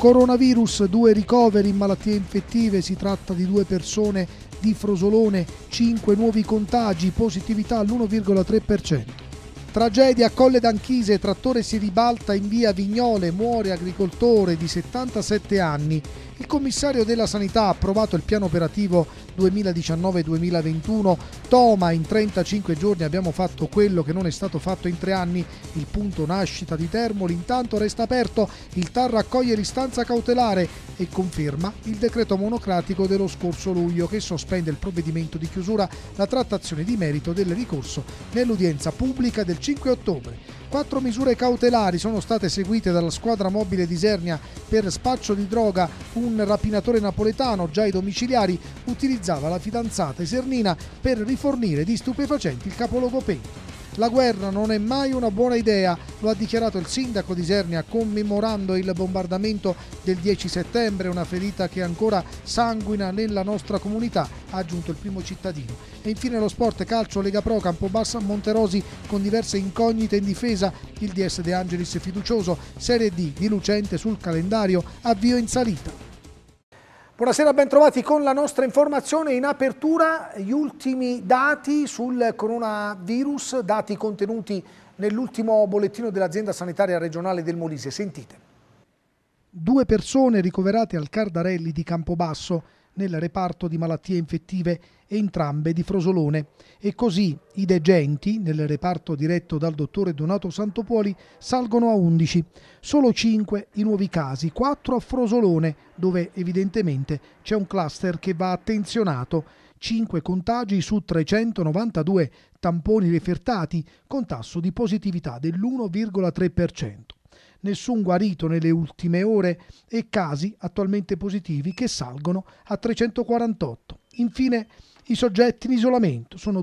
Coronavirus, 2 ricoveri in malattie infettive, si tratta di 2 persone di Frosolone, 5 nuovi contagi, positività all'1,3%. Tragedia a Colle d'Anchise, trattore si ribalta in via Vignole, muore agricoltore di 77 anni. Il commissario della sanità ha approvato il piano operativo 2019-2021. Toma, in 35 giorni abbiamo fatto quello che non è stato fatto in 3 anni. Il punto nascita di Termoli intanto resta aperto. Il TAR raccoglie l'istanza cautelare e conferma il decreto monocratico dello scorso luglio che sospende il provvedimento di chiusura, la trattazione di merito del ricorso nell'udienza pubblica del 5 ottobre. 4 misure cautelari sono state eseguite dalla squadra mobile di Isernia per spaccio di droga. Un rapinatore napoletano, già ai domiciliari, utilizzava la fidanzata isernina per rifornire di stupefacenti il capoluogo Pento. La guerra non è mai una buona idea, lo ha dichiarato il sindaco di Isernia commemorando il bombardamento del 10 settembre, una ferita che ancora sanguina nella nostra comunità, ha aggiunto il primo cittadino. E infine lo sport, calcio, Lega Pro, Campobasso, Monterosi con diverse incognite in difesa, il DS De Angelis fiducioso, Serie D di Lucente sul calendario, avvio in salita. Buonasera, ben trovati con la nostra informazione. In apertura gli ultimi dati sul coronavirus, dati contenuti nell'ultimo bollettino dell'azienda sanitaria regionale del Molise. Sentite. 2 persone ricoverate al Cardarelli di Campobasso nel reparto di malattie infettive, entrambe di Frosolone, e così i degenti nel reparto diretto dal dottore Donato Santopuoli salgono a 11, solo 5 i nuovi casi, 4 a Frosolone dove evidentemente c'è un cluster che va attenzionato, 5 contagi su 392 tamponi refertati con tasso di positività dell'1,3%. Nessun guarito nelle ultime ore e casi attualmente positivi che salgono a 348. Infine i soggetti in isolamento sono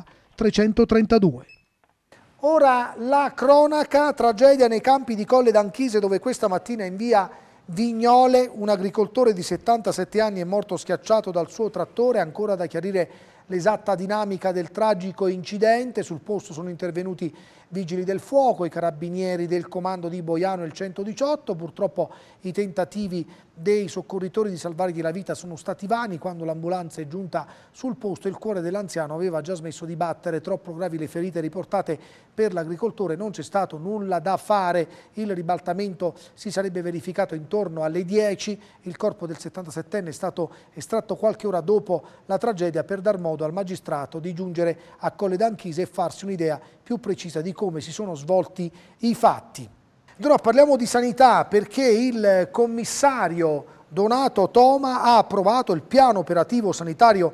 2.332. Ora la cronaca, tragedia nei campi di Colle d'Anchise dove questa mattina in via Vignole un agricoltore di 77 anni è morto schiacciato dal suo trattore, ancora da chiarire l'esatta dinamica del tragico incidente. Sul posto sono intervenuti vigili del fuoco, i carabinieri del comando di Boiano e il 118. Purtroppo i tentativi dei soccorritori di salvargli la vita sono stati vani. Quando l'ambulanza è giunta sul posto il cuore dell'anziano aveva già smesso di battere, troppo gravi le ferite riportate per l'agricoltore, non c'è stato nulla da fare. Il ribaltamento si sarebbe verificato intorno alle 10, il corpo del 77enne è stato estratto qualche ora dopo la tragedia per dar modo al magistrato di giungere a Colle d'Anchise e farsi un'idea più precisa di come si sono svolti i fatti. Ora parliamo di sanità perché il commissario Donato Toma ha approvato il piano operativo sanitario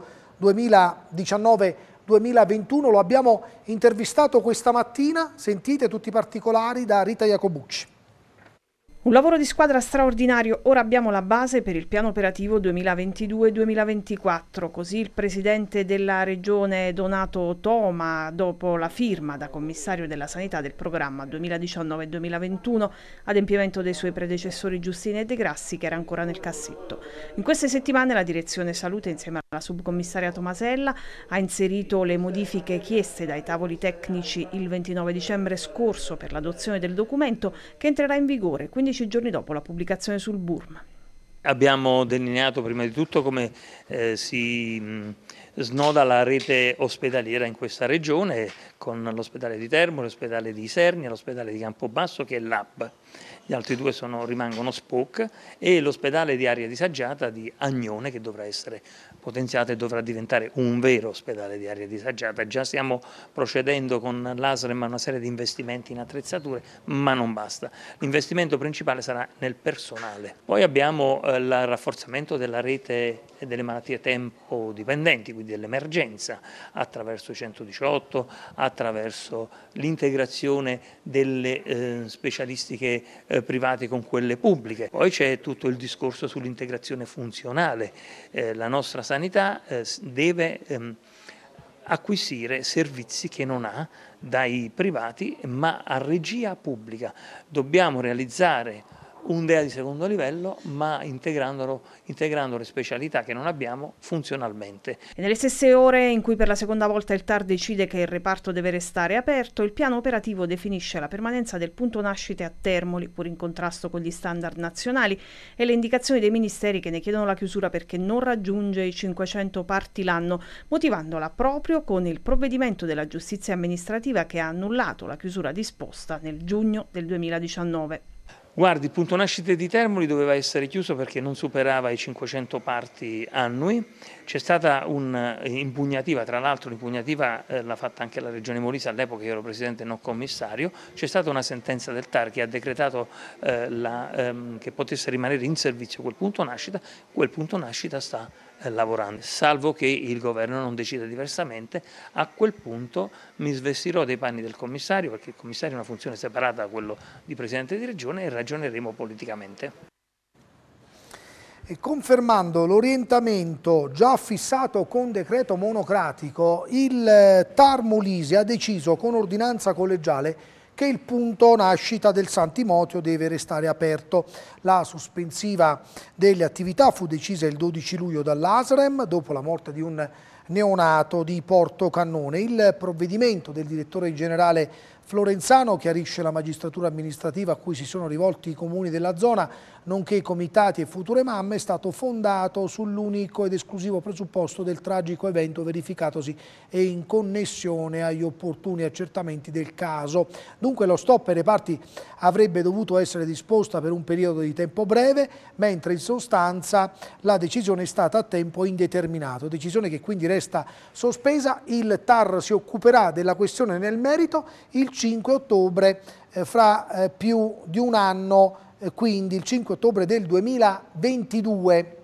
2019-2021, lo abbiamo intervistato questa mattina, sentite tutti i particolari da Rita Iacobucci. Un lavoro di squadra straordinario, ora abbiamo la base per il piano operativo 2022-2024, così il presidente della regione Donato Toma, dopo la firma da commissario della sanità del programma 2019-2021, adempimento dei suoi predecessori Giustini e De Grassi che era ancora nel cassetto. In queste settimane la direzione salute insieme alla subcommissaria Tomasella ha inserito le modifiche chieste dai tavoli tecnici il 29 dicembre scorso per l'adozione del documento che entrerà in vigore 15 giorni dopo la pubblicazione sul BURM. Abbiamo delineato prima di tutto come si snoda la rete ospedaliera in questa regione con l'ospedale di Termoli, l'ospedale di Isernia, l'ospedale di Campobasso che è l'hub. Gli altri due rimangono SPOC e l'ospedale di area disagiata di Agnone che dovrà essere potenziato e dovrà diventare un vero ospedale di area disagiata. Già stiamo procedendo con l'ASREM a una serie di investimenti in attrezzature, ma non basta. L'investimento principale sarà nel personale. Poi abbiamo il rafforzamento della rete delle malattie tempo dipendenti, quindi dell'emergenza, attraverso i 118, attraverso l'integrazione delle specialistiche private con quelle pubbliche. Poi c'è tutto il discorso sull'integrazione funzionale. La nostra sanità deve acquisire servizi che non ha dai privati ma a regia pubblica. Dobbiamo realizzare un DEA di secondo livello, ma integrando le specialità che non abbiamo funzionalmente. E nelle stesse ore in cui per la seconda volta il TAR decide che il reparto deve restare aperto, il piano operativo definisce la permanenza del punto nascite a Termoli, pur in contrasto con gli standard nazionali, e le indicazioni dei ministeri che ne chiedono la chiusura perché non raggiunge i 500 parti l'anno, motivandola proprio con il provvedimento della giustizia amministrativa che ha annullato la chiusura disposta nel giugno del 2019. Guardi, il punto nascite di Termoli doveva essere chiuso perché non superava i 500 parti annui. C'è stata un'impugnativa, tra l'altro l'impugnativa l'ha fatta anche la Regione Molise, all'epoca io ero presidente e non commissario. C'è stata una sentenza del TAR che ha decretato che potesse rimanere in servizio quel punto nascita sta lavorando. Salvo che il governo non decida diversamente, a quel punto mi svestirò dei panni del commissario, perché il commissario è una funzione separata da quello di presidente di regione, e ragioneremo politicamente. E confermando l'orientamento già fissato con decreto monocratico, il TAR Molise ha deciso con ordinanza collegiale che il punto nascita del San Timoteo deve restare aperto. La sospensiva delle attività fu decisa il 12 luglio dall'ASREM dopo la morte di un neonato di Porto Cannone. Il provvedimento del direttore generale Florenzano chiarisce la magistratura amministrativa a cui si sono rivolti i comuni della zona, nonché i comitati e future mamme, è stato fondato sull'unico ed esclusivo presupposto del tragico evento verificatosi e in connessione agli opportuni accertamenti del caso. Dunque lo stop ai reparti avrebbe dovuto essere disposta per un periodo di tempo breve, mentre in sostanza la decisione è stata a tempo indeterminato, decisione che quindi resta sospesa. Il TAR si occuperà della questione nel merito il 5 ottobre, fra più di un anno, quindi il 5 ottobre del 2022.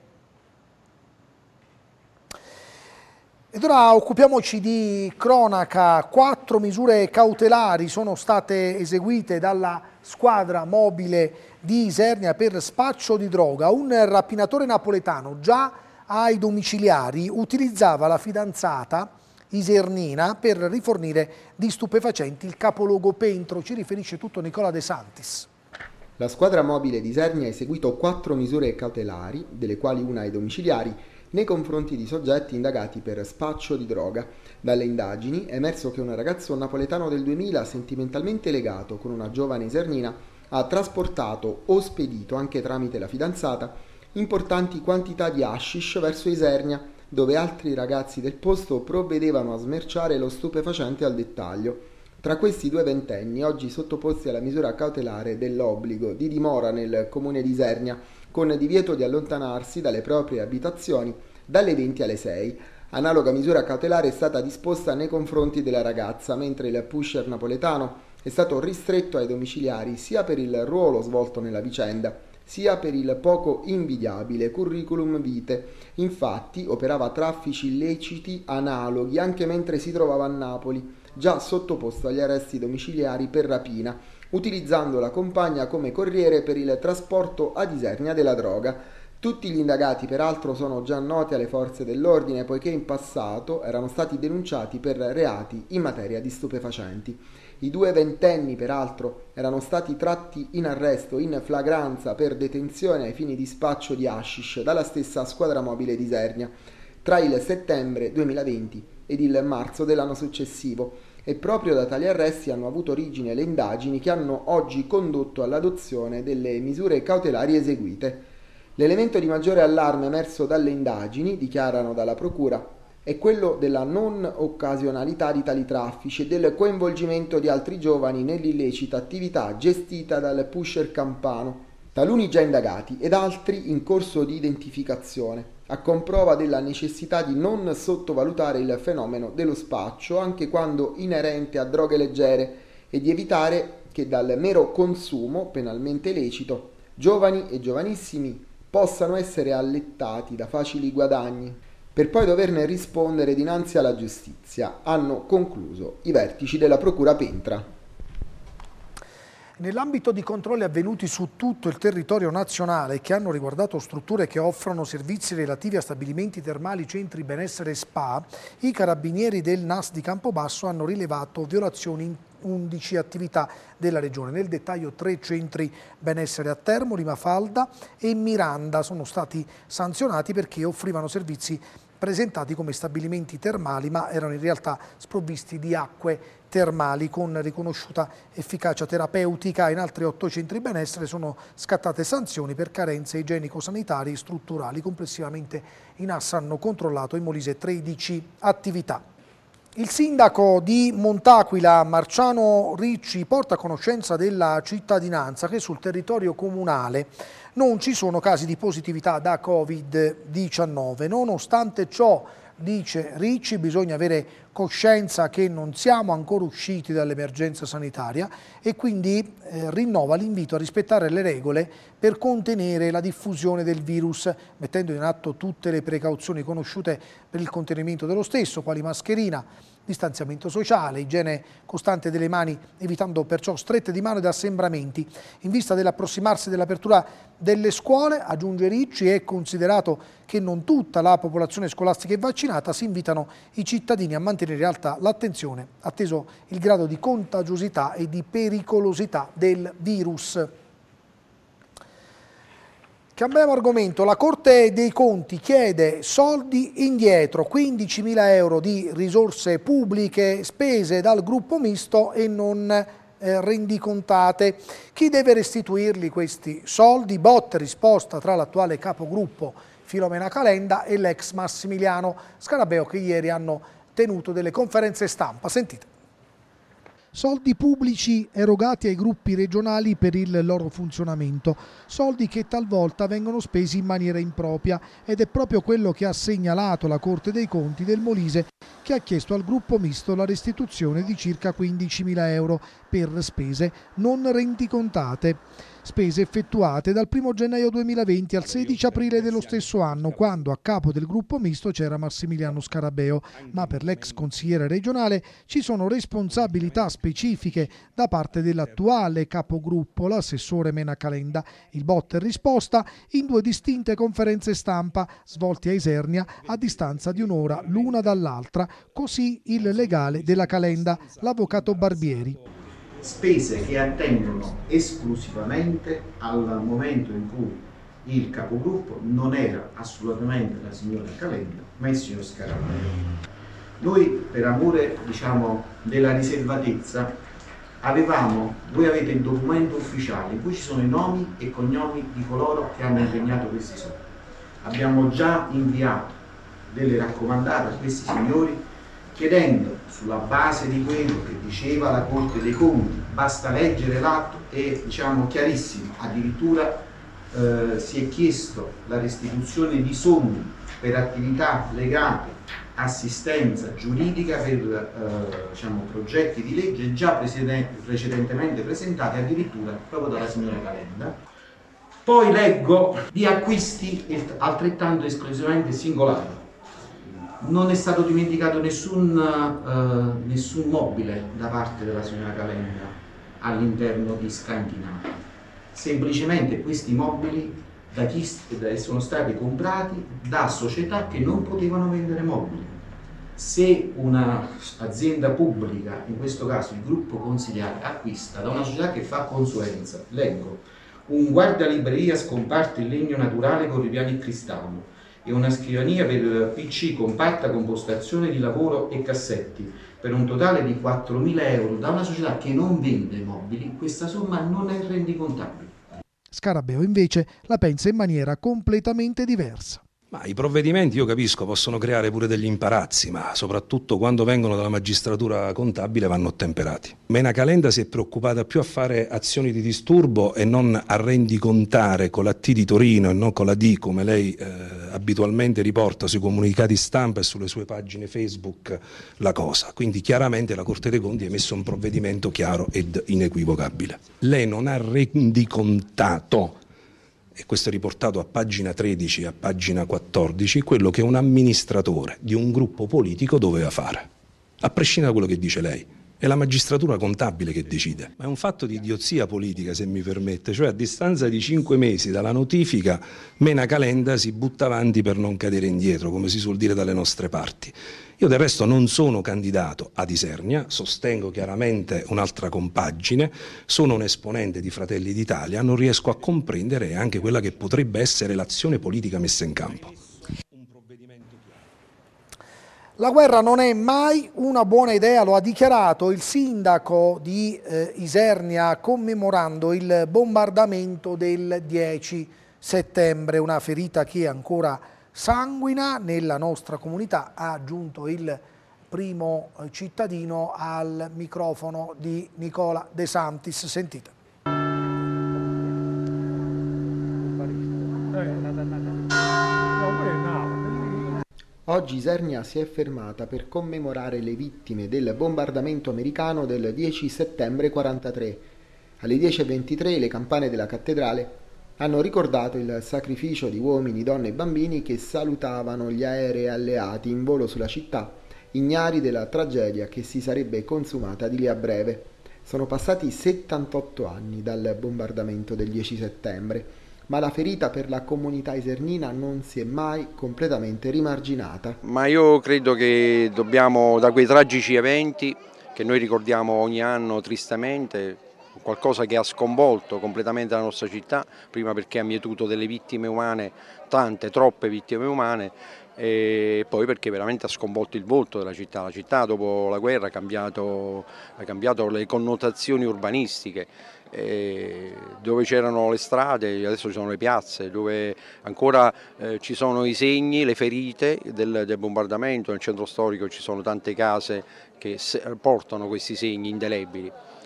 Ed ora occupiamoci di cronaca. 4 misure cautelari sono state eseguite dalla squadra mobile di Isernia per spaccio di droga. Un rapinatore napoletano già ai domiciliari utilizzava la fidanzata isernina per rifornire di stupefacenti il capoluogo Pentro. Ci riferisce tutto Nicola De Santis. La squadra mobile di Isernia ha eseguito 4 misure cautelari, delle quali una ai domiciliari, nei confronti di soggetti indagati per spaccio di droga. Dalle indagini è emerso che un ragazzo napoletano del 2000, sentimentalmente legato con una giovane isernina, ha trasportato o spedito, anche tramite la fidanzata, importanti quantità di hashish verso Isernia, dove altri ragazzi del posto provvedevano a smerciare lo stupefacente al dettaglio. Tra questi 2 ventenni, oggi sottoposti alla misura cautelare dell'obbligo di dimora nel comune di Isernia, con divieto di allontanarsi dalle proprie abitazioni dalle 20 alle 6. Analoga misura cautelare è stata disposta nei confronti della ragazza, mentre il pusher napoletano è stato ristretto ai domiciliari sia per il ruolo svolto nella vicenda, sia per il poco invidiabile curriculum vitae. Infatti operava traffici illeciti analoghi anche mentre si trovava a Napoli, già sottoposto agli arresti domiciliari per rapina, utilizzando la compagna come corriere per il trasporto ad Isernia della droga. Tutti gli indagati peraltro sono già noti alle forze dell'ordine, poiché in passato erano stati denunciati per reati in materia di stupefacenti. I 2 ventenni peraltro erano stati tratti in arresto in flagranza per detenzione ai fini di spaccio di hashish dalla stessa squadra mobile di Isernia tra il settembre 2020 ed il marzo dell'anno successivo, e proprio da tali arresti hanno avuto origine le indagini che hanno oggi condotto all'adozione delle misure cautelari eseguite. L'elemento di maggiore allarme emerso dalle indagini, dichiarano dalla procura, è quello della non occasionalità di tali traffici e del coinvolgimento di altri giovani nell'illecita attività gestita dal pusher campano, taluni già indagati ed altri in corso di identificazione, a comprova della necessità di non sottovalutare il fenomeno dello spaccio anche quando inerente a droghe leggere e di evitare che dal mero consumo penalmente lecito giovani e giovanissimi possano essere allettati da facili guadagni per poi doverne rispondere dinanzi alla giustizia, hanno concluso i vertici della Procura Pentra. Nell'ambito di controlli avvenuti su tutto il territorio nazionale che hanno riguardato strutture che offrono servizi relativi a stabilimenti termali, centri benessere e spa, i carabinieri del NAS di Campobasso hanno rilevato violazioni 11 attività della Regione. Nel dettaglio 3 centri benessere a Termoli, Mafalda e Miranda sono stati sanzionati perché offrivano servizi presentati come stabilimenti termali, ma erano in realtà sprovvisti di acque termali con riconosciuta efficacia terapeutica. In altri 8 centri benessere sono scattate sanzioni per carenze igienico-sanitarie e strutturali. Complessivamente i NAS hanno controllato in Molise 13 attività. Il sindaco di Montaquila, Marciano Ricci, porta a conoscenza della cittadinanza che sul territorio comunale non ci sono casi di positività da Covid-19. Nonostante ciò, dice Ricci, bisogna avere coscienza che non siamo ancora usciti dall'emergenza sanitaria e quindi rinnova l'invito a rispettare le regole per contenere la diffusione del virus, mettendo in atto tutte le precauzioni conosciute per il contenimento dello stesso, quali mascherina, distanziamento sociale, igiene costante delle mani, evitando perciò strette di mano ed assembramenti. In vista dell'approssimarsi dell'apertura delle scuole, aggiunge Ricci, è considerato che non tutta la popolazione scolastica è vaccinata, si invitano i cittadini a mantenere alta l'attenzione, atteso il grado di contagiosità e di pericolosità del virus. Cambiamo argomento. La Corte dei Conti chiede soldi indietro, 15.000 euro di risorse pubbliche spese dal gruppo misto e non rendicontate. Chi deve restituirli questi soldi? Botta e risposta tra l'attuale capogruppo Filomena Calenda e l'ex Massimiliano Scarabeo, che ieri hanno tenuto delle conferenze stampa. Sentite. Soldi pubblici erogati ai gruppi regionali per il loro funzionamento, soldi che talvolta vengono spesi in maniera impropria, ed è proprio quello che ha segnalato la Corte dei Conti del Molise, che ha chiesto al gruppo misto la restituzione di circa 15.000 euro per spese non rendicontate. Spese effettuate dal 1 gennaio 2020 al 16 aprile dello stesso anno, quando a capo del gruppo misto c'era Massimiliano Scarabeo, ma per l'ex consigliere regionale ci sono responsabilità specifiche da parte dell'attuale capogruppo, l'assessore Mena Calenda. Il botta e risposta in 2 distinte conferenze stampa svolte a Isernia a distanza di un'ora l'una dall'altra, così il legale della Calenda, l'avvocato Barbieri. Spese che attengono esclusivamente al momento in cui il capogruppo non era assolutamente la signora Calenda, ma il signor Scarabeo. Noi, per amore della riservatezza, voi avete il documento ufficiale in cui ci sono i nomi e cognomi di coloro che hanno impegnato questi soldi. Abbiamo già inviato delle raccomandate a questi signori chiedendo, sulla base di quello che diceva la Corte dei Conti, basta leggere l'atto, è chiarissimo, addirittura si è chiesto la restituzione di somme per attività legate, assistenza giuridica per progetti di legge già precedentemente presentati addirittura proprio dalla signora Calenda. Poi leggo di acquisti altrettanto esclusivamente singolari. Non è stato dimenticato nessun mobile da parte della signora Calenda all'interno di Scandinavia. Semplicemente questi mobili sono stati comprati da società che non potevano vendere mobili. Se un'azienda pubblica, in questo caso il gruppo consigliare, acquista da una società che fa consulenza, leggo, un guardalibreria scomparto in legno naturale con ripiani in cristallo e una scrivania per PC compatta con postazione di lavoro e cassetti per un totale di 4.000 euro da una società che non vende mobili, questa somma non è rendicontabile. Scarabeo invece la pensa in maniera completamente diversa. Ma i provvedimenti, io capisco, possono creare pure degli imbarazzi, ma soprattutto quando vengono dalla magistratura contabile vanno ottemperati. Mena Calenda si è preoccupata più a fare azioni di disturbo e non a rendicontare con la T di Torino e non con la D, come lei abitualmente riporta sui comunicati stampa e sulle sue pagine Facebook, la cosa. Quindi chiaramente la Corte dei Conti ha emesso un provvedimento chiaro ed inequivocabile. Lei non ha rendicontato, e questo è riportato a pagina 13 e a pagina 14, quello che un amministratore di un gruppo politico doveva fare, a prescindere da quello che dice lei. È la magistratura contabile che decide. Ma è un fatto di idiozia politica, se mi permette, cioè a distanza di 5 mesi dalla notifica Mena Calenda si butta avanti per non cadere indietro, come si suol dire dalle nostre parti. Io del resto non sono candidato ad Isernia, sostengo chiaramente un'altra compagine, sono un esponente di Fratelli d'Italia, non riesco a comprendere anche quella che potrebbe essere l'azione politica messa in campo. La guerra non è mai una buona idea, lo ha dichiarato il sindaco di Isernia commemorando il bombardamento del 10 settembre, una ferita che ancora sanguina nella nostra comunità, ha aggiunto il primo cittadino al microfono di Nicola De Santis. Sentite. Oggi Isernia si è fermata per commemorare le vittime del bombardamento americano del 10 settembre 1943. Alle 10:23 le campane della cattedrale hanno ricordato il sacrificio di uomini, donne e bambini che salutavano gli aerei alleati in volo sulla città, ignari della tragedia che si sarebbe consumata di lì a breve. Sono passati 78 anni dal bombardamento del 10 settembre. Ma la ferita per la comunità isernina non si è mai completamente rimarginata. Ma io credo che dobbiamo, da quei tragici eventi che noi ricordiamo ogni anno tristemente, qualcosa che ha sconvolto completamente la nostra città, prima perché ha mietuto delle vittime umane, tante, troppe vittime umane, e poi perché veramente ha sconvolto il volto della città. La città dopo la guerra ha cambiato le connotazioni urbanistiche. Dove c'erano le strade, adesso ci sono le piazze, dove ancora ci sono i segni, le ferite del bombardamento. Nel centro storico ci sono tante case che portano questi segni indelebili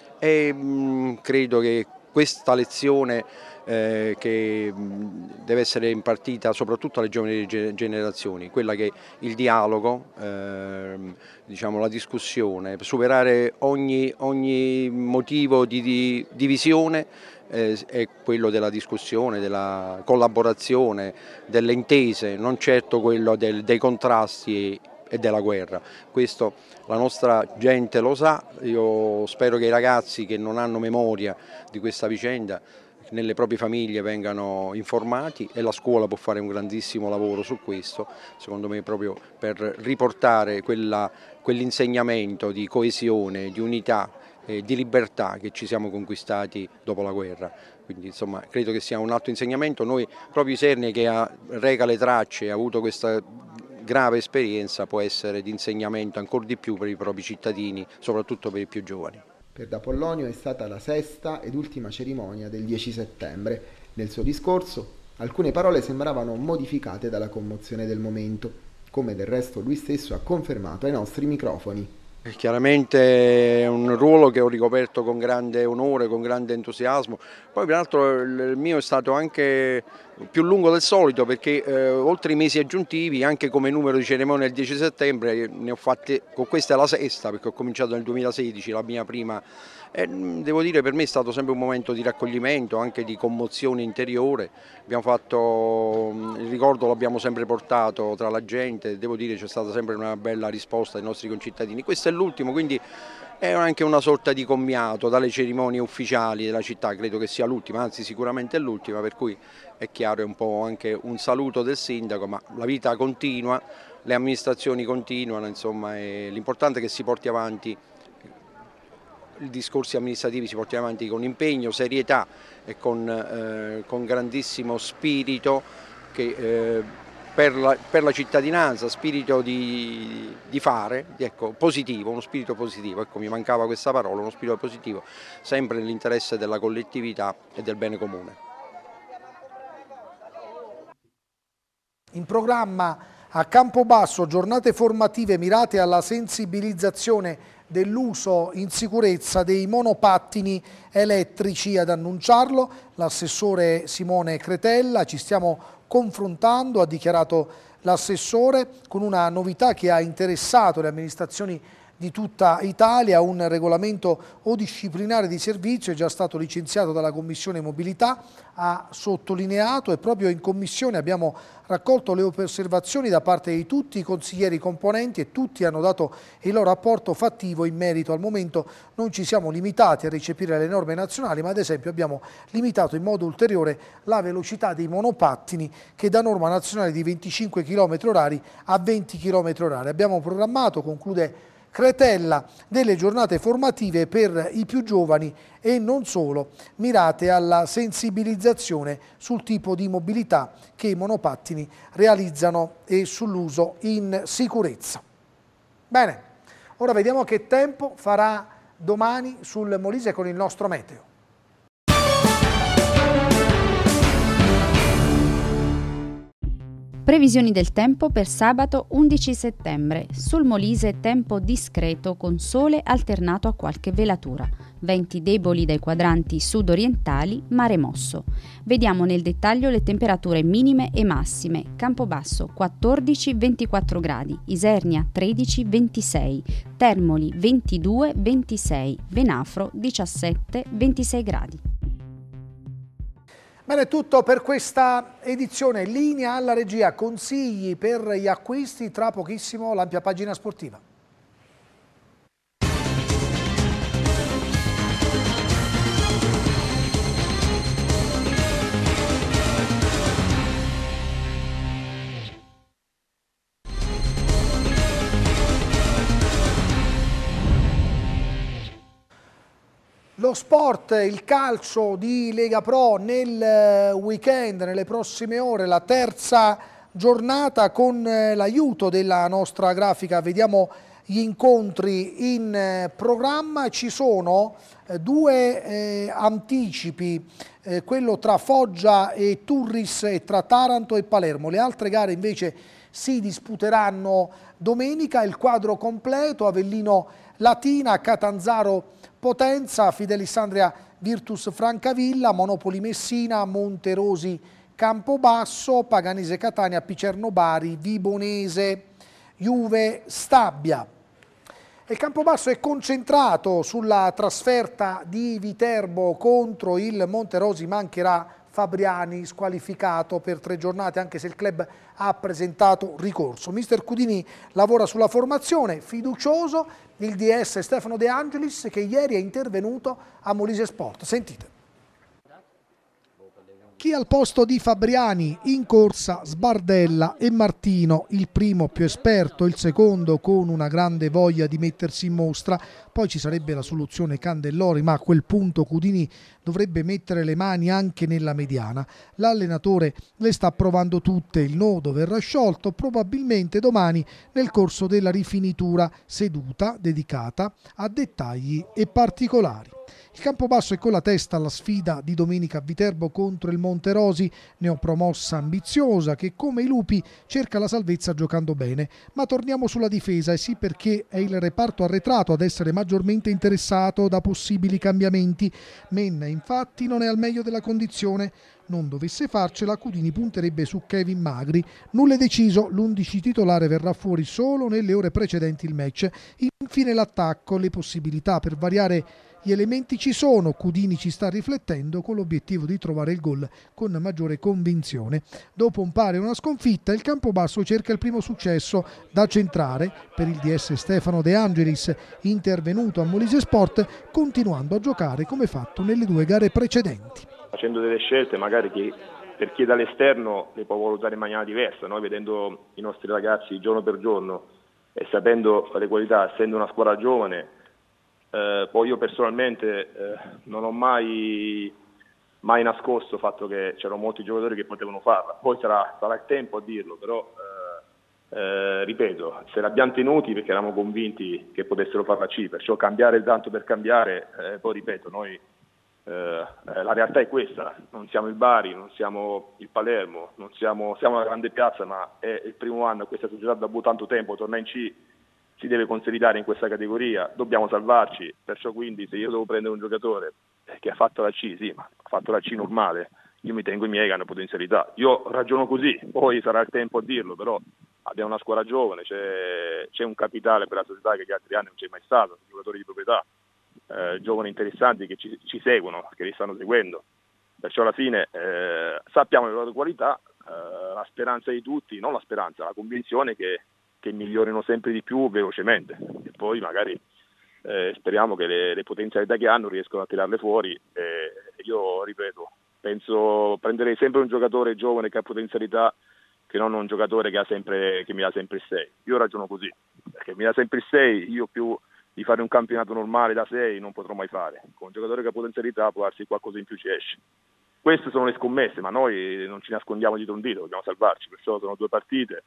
e credo che questa lezione che deve essere impartita soprattutto alle giovani generazioni, quella che il dialogo, diciamo, la discussione, superare ogni motivo di divisione è quello della discussione, della collaborazione, delle intese, non certo quello dei contrasti e della guerra. Questo la nostra gente lo sa. Io spero che i ragazzi che non hanno memoria di questa vicenda nelle proprie famiglie vengano informati, e la scuola può fare un grandissimo lavoro su questo, secondo me, proprio per riportare quell'insegnamento di coesione, di unità e di libertà che ci siamo conquistati dopo la guerra. Quindi insomma credo che sia un alto insegnamento. Noi, proprio Isernia, che reca le tracce e ha avuto questa grave esperienza, può essere di insegnamento ancora di più per i propri cittadini, soprattutto per i più giovani. Per D'Apollonio è stata la sesta ed ultima cerimonia del 10 settembre. Nel suo discorso alcune parole sembravano modificate dalla commozione del momento, come del resto lui stesso ha confermato ai nostri microfoni. Chiaramente è un ruolo che ho ricoperto con grande onore, con grande entusiasmo. Poi peraltro il mio è stato anche più lungo del solito, perché oltre i mesi aggiuntivi, anche come numero di cerimonie del 10 settembre, ne ho fatte, con questa è la sesta, perché ho cominciato nel 2016, la mia prima. Devo dire, per me è stato sempre un momento di raccoglimento, anche di commozione interiore. Abbiamo fatto, il ricordo l'abbiamo sempre portato tra la gente, devo dire c'è stata sempre una bella risposta dai nostri concittadini. Questo è l'ultimo, quindi è anche una sorta di commiato dalle cerimonie ufficiali della città, credo che sia l'ultima, anzi sicuramente è l'ultima, per cui è chiaro, è un po' anche un saluto del sindaco, ma la vita continua, le amministrazioni continuano, insomma, e l'importante è che si porti avanti i discorsi amministrativi, si porti avanti con impegno, serietà e con grandissimo spirito che, per la cittadinanza, spirito di fare, ecco, positivo, uno spirito positivo, ecco, mi mancava questa parola, uno spirito positivo, sempre nell'interesse della collettività e del bene comune. In programma a Campobasso giornate formative mirate alla sensibilizzazione dell'uso in sicurezza dei monopattini elettrici. Ad annunciarlo l'assessore Simone Cretella. Ci stiamo confrontando, ha dichiarato l'assessore, con una novità che ha interessato le amministrazioni di tutta Italia. Un regolamento o disciplinare di servizio è già stato licenziato dalla Commissione Mobilità, ha sottolineato, e proprio in Commissione abbiamo raccolto le osservazioni da parte di tutti i consiglieri componenti e tutti hanno dato il loro apporto fattivo in merito. Al momento non ci siamo limitati a recepire le norme nazionali, ma ad esempio abbiamo limitato in modo ulteriore la velocità dei monopattini, che da norma nazionale di 25 km/h a 20 km/h. Abbiamo programmato, conclude Cretella, delle giornate formative per i più giovani e non solo, mirate alla sensibilizzazione sul tipo di mobilità che i monopattini realizzano e sull'uso in sicurezza. Bene, ora vediamo che tempo farà domani sul Molise con il nostro meteo. Previsioni del tempo per sabato 11 settembre. Sul Molise tempo discreto con sole alternato a qualche velatura. Venti deboli dai quadranti sud-orientali, mare mosso. Vediamo nel dettaglio le temperature minime e massime. Campobasso 14-24 gradi, Isernia 13-26, Termoli 22-26, Venafro 17-26 gradi. Bene, tutto per questa edizione. Linea alla regia, consigli per gli acquisti, tra pochissimo l'ampia pagina sportiva. Lo sport, il calcio di Lega Pro nel weekend, nelle prossime ore, la terza giornata con l'aiuto della nostra grafica. Vediamo gli incontri in programma. Ci sono due anticipi, quello tra Foggia e Turris e tra Taranto e Palermo. Le altre gare invece si disputeranno domenica. Il quadro completo: Avellino Latina, Catanzaro Potenza, Fidelissandria Virtus Francavilla, Monopoli Messina, Monterosi Campobasso, Paganese Catania, Picerno Bari, Vibonese Juve Stabia. Il Campobasso è concentrato sulla trasferta di Viterbo contro il Monterosi. Mancherà Fabriani, squalificato per 3 giornate, anche se il club ha presentato ricorso. Mister Cudini lavora sulla formazione, fiducioso il DS Stefano De Angelis, che ieri è intervenuto a Molise Sport. Sentite. Chi al posto di Fabriani? In corsa Sbardella e Martino, il primo più esperto, il secondo con una grande voglia di mettersi in mostra. Poi ci sarebbe la soluzione Candellori, ma a quel punto Cudini dovrebbe mettere le mani anche nella mediana. L'allenatore le sta provando tutte, il nodo verrà sciolto probabilmente domani nel corso della rifinitura, seduta dedicata a dettagli e particolari. Il Campobasso è con la testa alla sfida di domenica a Viterbo contro il Monterosi, neopromossa ambiziosa che come i lupi cerca la salvezza giocando bene. Ma torniamo sulla difesa, e sì, perché è il reparto arretrato ad essere maggiormente interessato da possibili cambiamenti. Menna infatti non è al meglio della condizione. Non dovesse farcela, Cudini punterebbe su Kevin Magri. Nulla è deciso, l'11 titolare verrà fuori solo nelle ore precedenti il match. Infine l'attacco, le possibilità per variare gli elementi ci sono. Cudini ci sta riflettendo con l'obiettivo di trovare il gol con maggiore convinzione. Dopo un pari e una sconfitta, il Campobasso cerca il primo successo da centrare per il DS Stefano De Angelis, intervenuto a Molise Sport, continuando a giocare come fatto nelle 2 gare precedenti. Facendo delle scelte magari che per chi è dall'esterno le può valutare in maniera diversa, noi vedendo i nostri ragazzi giorno per giorno e sapendo le qualità, essendo una squadra giovane, poi io personalmente non ho mai nascosto il fatto che c'erano molti giocatori che potevano farla. Poi sarà il tempo a dirlo, però ripeto, se l'abbiamo tenuti perché eravamo convinti che potessero farla C, perciò cambiare tanto per cambiare, poi ripeto, noi la realtà è questa, non siamo il Bari, non siamo il Palermo, siamo una grande piazza, ma è il primo anno, questa società dopo tanto tempo torna in C, si deve consolidare in questa categoria, dobbiamo salvarci, perciò quindi se io devo prendere un giocatore che ha fatto la C, sì, ma ha fatto la C normale, io mi tengo i miei che hanno potenzialità, io ragiono così, poi sarà il tempo a dirlo, però abbiamo una squadra giovane, c'è un capitale per la società che gli altri anni non c'è mai stato, giocatori di proprietà, giovani interessanti che ci seguono, che li stanno seguendo. Perciò alla fine sappiamo le loro qualità, la speranza di tutti, non la speranza, la convinzione che migliorino sempre di più velocemente e poi magari speriamo che le potenzialità che hanno riescono a tirarle fuori. Io ripeto, prenderei sempre un giocatore giovane che ha potenzialità che non un giocatore che mi dà sempre il 6. Io ragiono così, perché mi dà sempre il 6, io più di fare un campionato normale da 6 non potrò mai fare. Con un giocatore che ha potenzialità può darsi qualcosa in più ci esce. Queste sono le scommesse, ma noi non ci nascondiamo dietro un dito, dobbiamo salvarci, perciò sono 2 partite,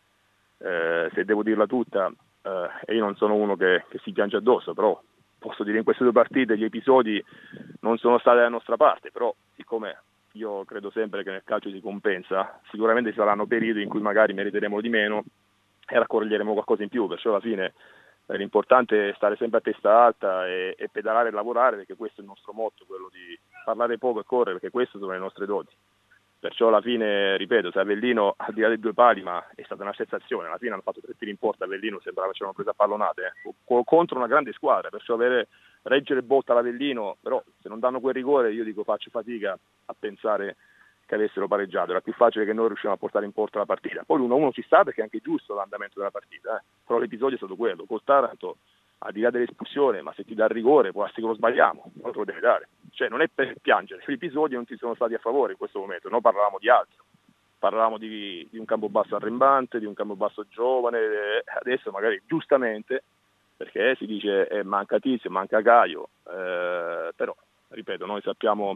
se devo dirla tutta, e io non sono uno che si piange addosso, però posso dire in queste 2 partite gli episodi non sono stati dalla nostra parte, però siccome io credo sempre che nel calcio si compensa, sicuramente ci saranno periodi in cui magari meriteremo di meno e raccoglieremo qualcosa in più, perciò alla fine l'importante è stare sempre a testa alta e pedalare e lavorare, perché questo è il nostro motto, quello di parlare poco e correre, perché queste sono le nostre doti. Perciò alla fine, ripeto, se Avellino, al di là dei 2 pali, ma è stata una sensazione, alla fine hanno fatto 3 tiri in porta, Avellino sembrava che c'erano presa a pallonate, contro una grande squadra, perciò reggere botta all'Avellino, però se non danno quel rigore io dico faccio fatica a pensare che avessero pareggiato, era più facile che noi riusciamo a portare in porta la partita. Poi l'1-1 ci sta perché è anche giusto l'andamento della partita, però l'episodio è stato quello, col Taranto, al di là dell'espulsione, ma se ti dà il rigore può essere che lo sbagliamo, non te lo deve dare. Cioè non è per piangere, gli episodi non ti sono stati a favore in questo momento, noi parlavamo di altro, parlavamo di un Campobasso arrembante, di un Campobasso giovane, adesso magari giustamente, perché si dice manca Tizio, manca Caio, però ripeto, noi abbiamo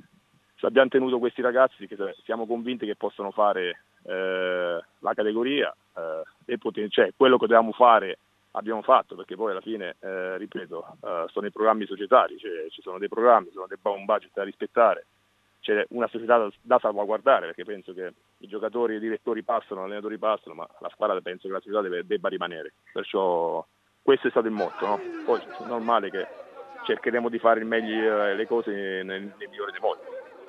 tenuto questi ragazzi che siamo convinti che possono fare la categoria, cioè quello che dovevamo fare abbiamo fatto, perché poi alla fine, ripeto, sono i programmi societari, cioè ci sono dei programmi, un budget da rispettare, c'è una società da salvaguardare, perché penso che i giocatori e i direttori passano, gli allenatori passano, ma la squadra penso che la società debba rimanere, perciò questo è stato il motto, no? Poi è normale che cercheremo di fare il meglio le cose nel migliore dei modi.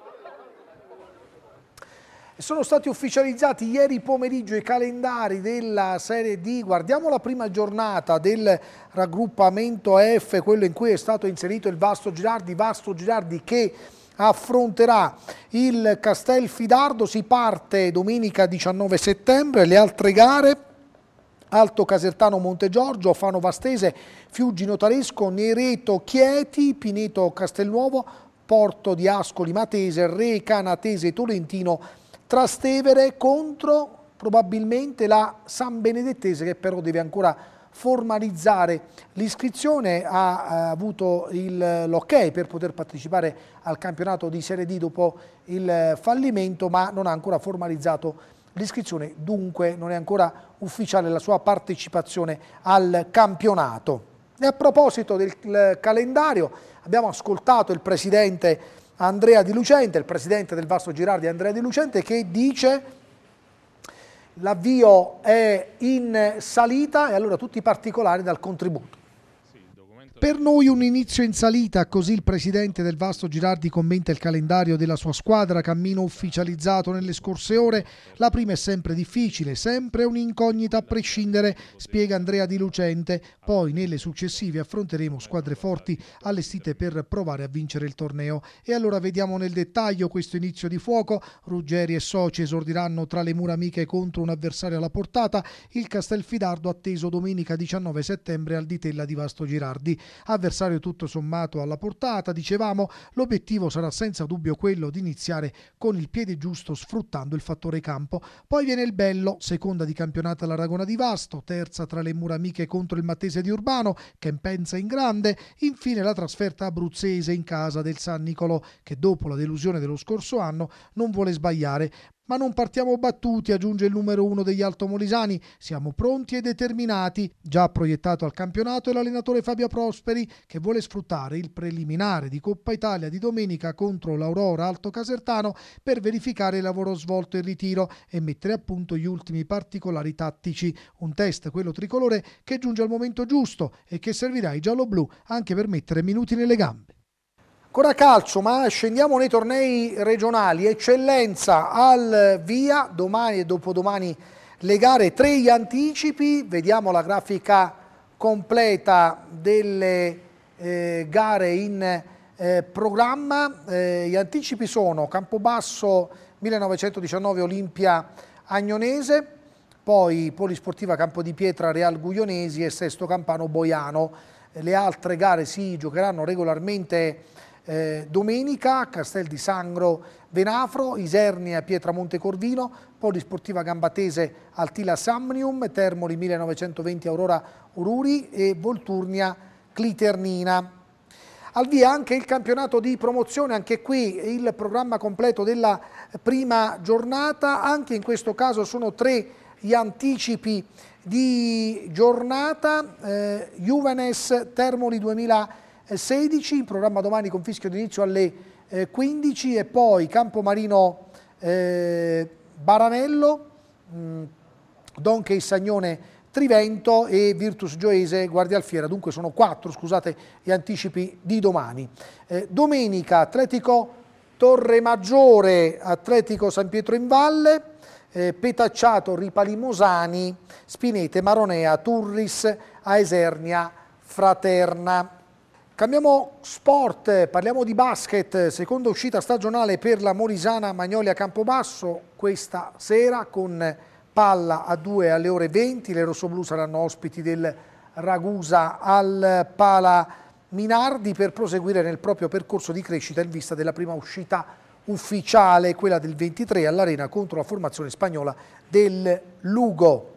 Sono stati ufficializzati ieri pomeriggio i calendari della Serie D. Guardiamo la prima giornata del raggruppamento F, quello in cui è stato inserito il Vasto Girardi che affronterà il Castelfidardo. Si parte domenica 19 settembre, le altre gare: Alto Casertano Montegiorgio, Fano Vastese, Fiuggi Notaresco, Nereto Chieti, Pineto Castelnuovo, Porto di Ascoli Matese, Recanatese Tolentino, Trastevere contro probabilmente la San Benedettese, che però deve ancora formalizzare l'iscrizione. Ha avuto l'ok per poter partecipare al campionato di Serie D dopo il fallimento, ma non ha ancora formalizzato l'iscrizione, dunque non è ancora ufficiale la sua partecipazione al campionato. E a proposito del calendario, abbiamo ascoltato il presidente Andrea Di Lucente, il presidente del Vasto Girardi Andrea Di Lucente, che dice: l'avvio è in salita, e allora tutti i particolari dal contributo. Per noi un inizio in salita, così il presidente del Vasto Girardi commenta il calendario della sua squadra, cammino ufficializzato nelle scorse ore. La prima è sempre difficile, sempre un'incognita a prescindere, spiega Andrea Di Lucente. Poi nelle successive affronteremo squadre forti allestite per provare a vincere il torneo. E allora vediamo nel dettaglio questo inizio di fuoco. Ruggeri e soci esordiranno tra le mura amiche contro un avversario alla portata, il Castelfidardo, atteso domenica 19 settembre al Ditella di Vasto Girardi. Avversario tutto sommato alla portata, dicevamo, l'obiettivo sarà senza dubbio quello di iniziare con il piede giusto sfruttando il fattore campo. Poi viene il bello, seconda di campionato all'Aragona di Vasto, terza tra le mura amiche contro il Mattese di Urbano, che pensa in grande, infine la trasferta abruzzese in casa del San Nicolò, che dopo la delusione dello scorso anno non vuole sbagliare. Ma non partiamo battuti, aggiunge il numero 1 degli altomolisani, siamo pronti e determinati. Già proiettato al campionato è l'allenatore Fabio Prosperi, che vuole sfruttare il preliminare di Coppa Italia di domenica contro l'Aurora Alto Casertano per verificare il lavoro svolto in ritiro e mettere a punto gli ultimi particolari tattici. Un test, quello tricolore, che giunge al momento giusto e che servirà ai gialloblu anche per mettere minuti nelle gambe. Ancora calcio, ma scendiamo nei tornei regionali. Eccellenza al via, domani e dopodomani le gare, 3 gli anticipi, vediamo la grafica completa delle gare in programma. Gli anticipi sono Campobasso 1919 Olimpia Agnonese, poi Polisportiva Campo di Pietra Real Guionesi e Sesto Campano Boiano. Le altre gare si giocheranno regolarmente domenica: Castel di Sangro Venafro, Isernia Pietramonte Corvino, Polisportiva Gambatese Altila Samnium, Termoli 1920 Aurora Ururi e Volturnia Cliternina. Al via anche il campionato di promozione, anche qui il programma completo della prima giornata. Anche in questo caso sono 3 gli anticipi di giornata. Juvenes Termoli 2016, in programma domani con fischio d'inizio alle 15, e poi Campomarino Baranello, Donkey Sagnone Trivento e Virtus Gioese Guardia Alfiera. Dunque sono 4, scusate, gli anticipi di domani. Domenica Atletico Torremaggiore, Atletico San Pietro in Valle, Petacciato Ripalimosani, Spinete Maronea, Turris Aesernia Fraterna. Cambiamo sport, parliamo di basket, seconda uscita stagionale per la Molisana Magnolia Campobasso questa sera con palla a 2 alle ore 20, le rossoblù saranno ospiti del Ragusa al Pala Minardi per proseguire nel proprio percorso di crescita in vista della prima uscita ufficiale, quella del 23 all'Arena contro la formazione spagnola del Lugo.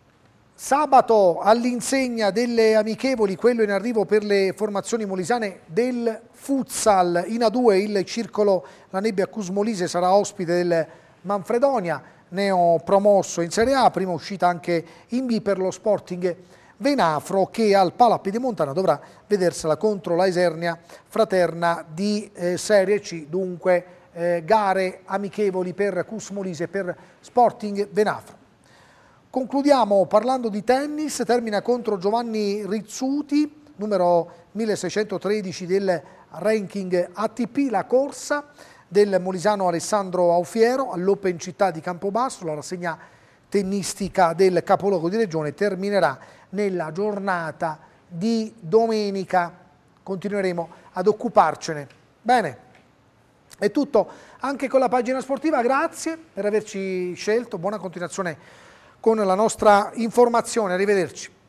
Sabato all'insegna delle amichevoli, quello in arrivo per le formazioni molisane del futsal. In A2 il circolo La Nebbia Cusmolise sarà ospite del Manfredonia, neopromosso in Serie A, prima uscita anche in B per lo Sporting Venafro, che al Pala Piedemontana dovrà vedersela contro la Isernia Fraterna di Serie C. Dunque gare amichevoli per Cusmolise e per Sporting Venafro. Concludiamo parlando di tennis. Termina contro Giovanni Rizzuti, numero 1613 del ranking ATP, la corsa del molisano Alessandro Aufiero all'Open Città di Campobasso. La rassegna tennistica del capoluogo di regione terminerà nella giornata di domenica. Continueremo ad occuparcene. Bene, è tutto anche con la pagina sportiva. Grazie per averci scelto, buona continuazione con la nostra informazione. Arrivederci.